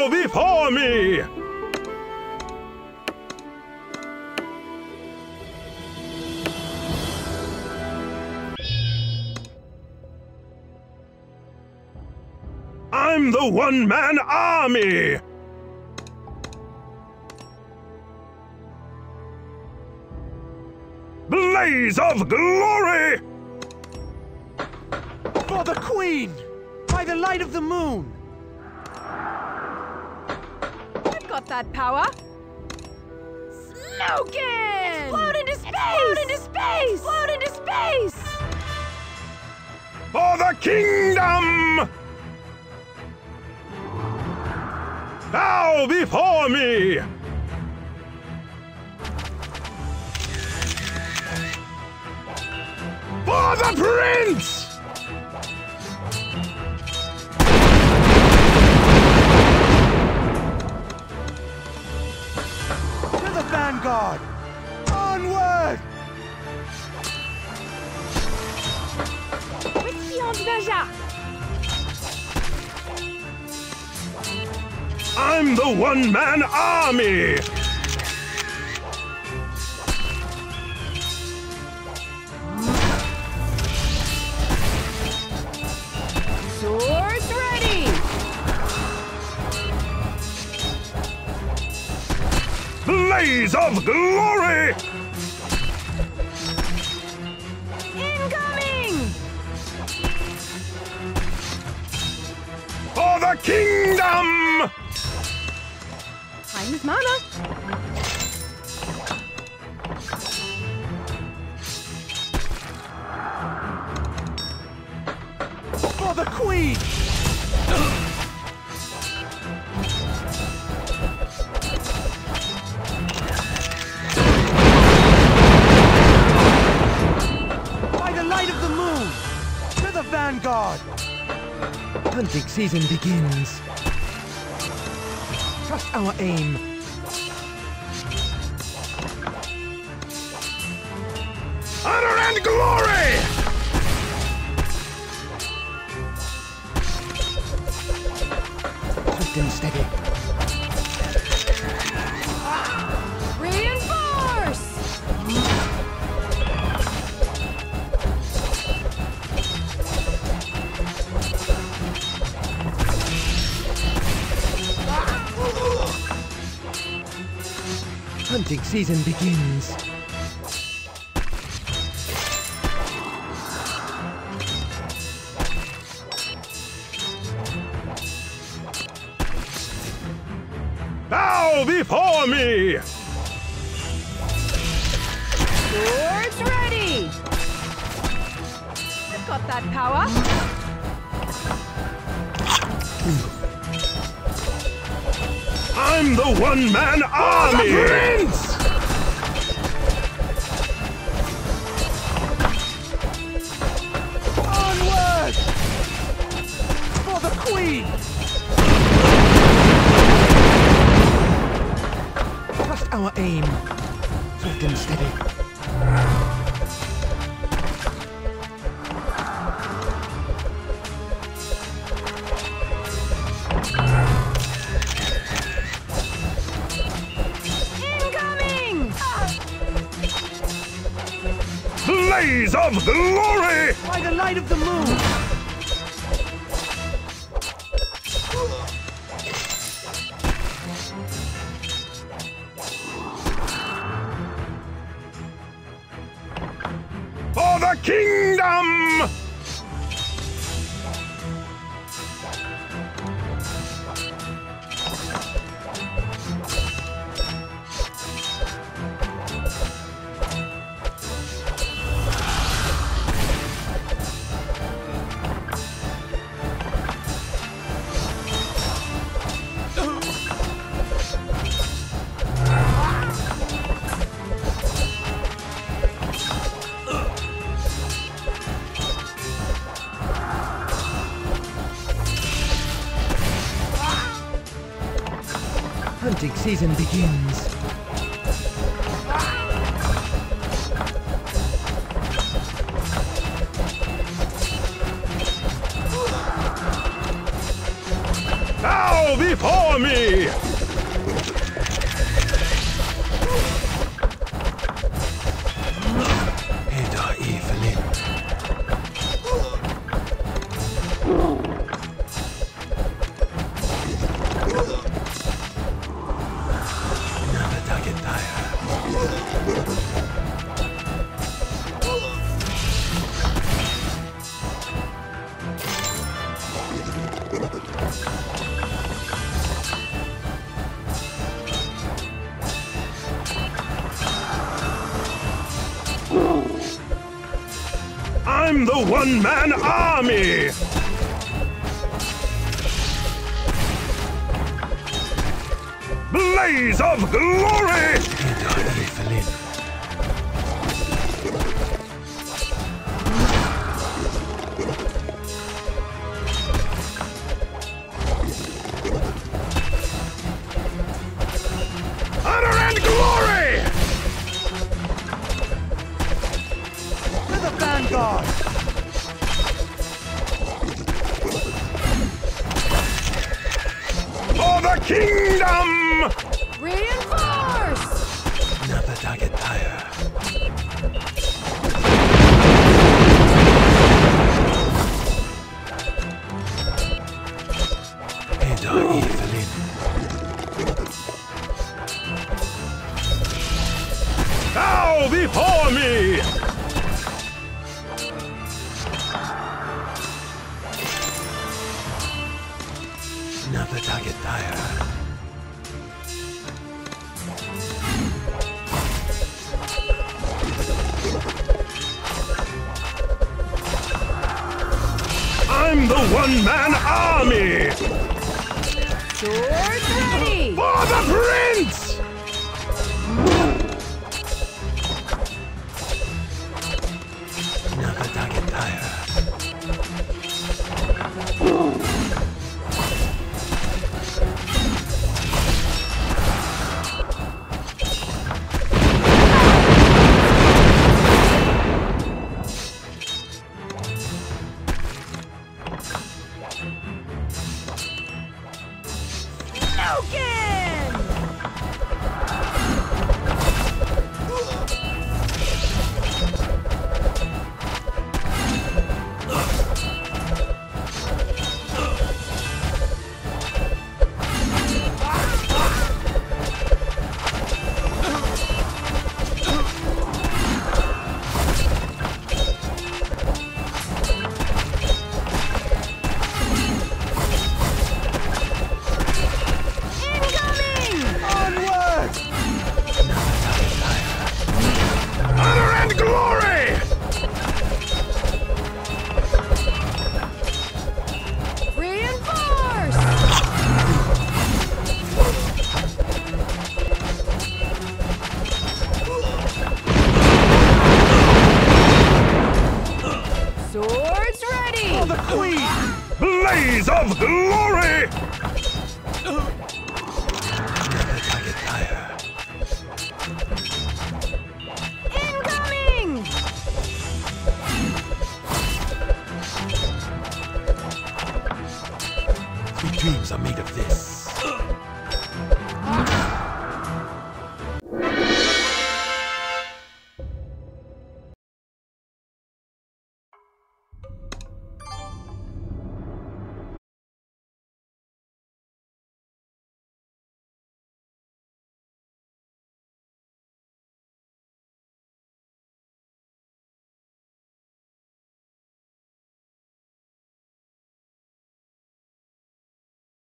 Bow before me! I'm the one-man army! Blaze of glory! For the Queen! By the light of the moon! I've got that power! Slogan! Explode into space! Explode into space! Explode into space! For the kingdom! Bow before me! For the prince! To the vanguard! Onward! I'm the one-man army! Swords ready! Blaze of glory! Incoming! For the kingdom! Time is mana! For the Queen! By the light of the moon! To the vanguard! Hunting season begins. Trust our aim. Honor and glory! Swift and steady. Reinforce! Hunting season begins. Bow before me! Swords ready! I've got that power! I'm the one-man army! The prince! Onward! For the Queen! Trust our aim. Swift and steady. Incoming! Blaze of glory! By the light of the moon! For the kingdom! Hunting season begins. Bow before army! Eda Evelyn. I'm the one-man army! Blaze of glory! Honor and glory! To the vanguard! For the kingdom! Reinforce! Napatagataya. Eda Evelyn. Bow before me! Napatagataya. I'm the one-man army! Swords ready! For the prince! Napatagataya. Logan! Onward! Honor and glory! Reinforce! Swords ready! For the queen! Blaze of glory! Napatagataya. Incoming! Sweet dreams are made of this.